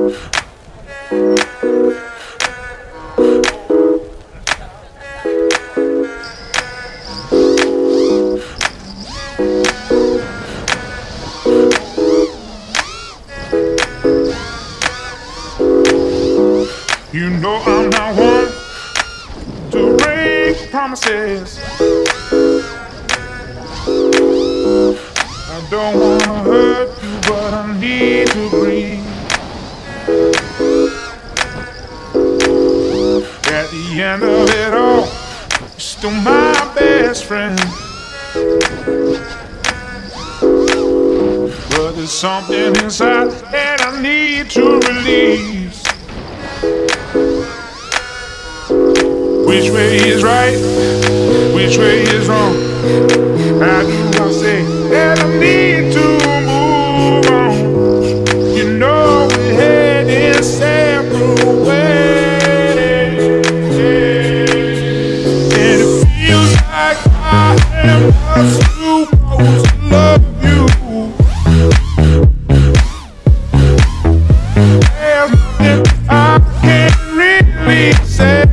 You know I'm not one to break promises. I don't wanna hurt you, but I need to breathe. At the end of it all, you're still my best friend. But there's something inside that I need to release. Which way is right? Which way is wrong? How do I say that I need to move on? You know we're heading separate ways, and it feels like I am just too close to love you. There's nothing I can't really say.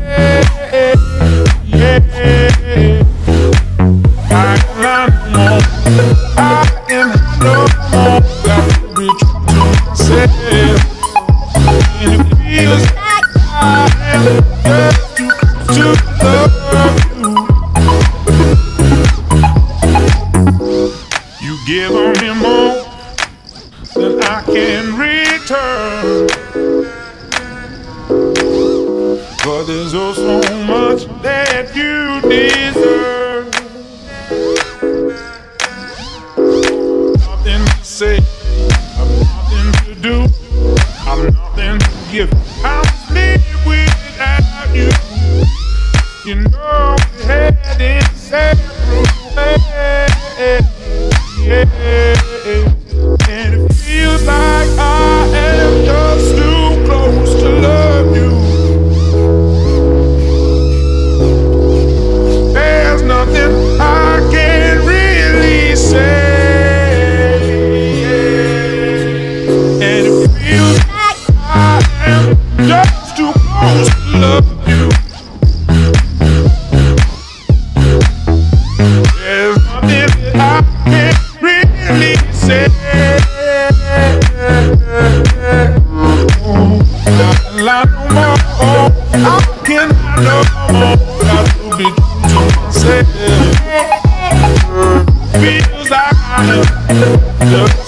But there's oh so much that you deserve. Nothing to say, I've nothing to do, I've nothing to give. I'm live without you. You know we're heading separate ways, and it feels like I am just too close to love you. Nothing I can really say, and it feels like I am just too close to love you. There's nothing that I can really say. Not lie no more. How can I no more? Got to be true to myself. Feels like I am just